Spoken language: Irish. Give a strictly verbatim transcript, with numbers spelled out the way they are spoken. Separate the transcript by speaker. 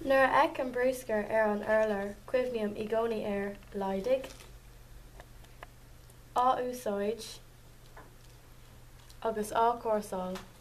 Speaker 1: Nuair a eic an bríoscar ar an urlar, cuimhníonn i gcónaí ar leidig, á úsáid agus á córsál.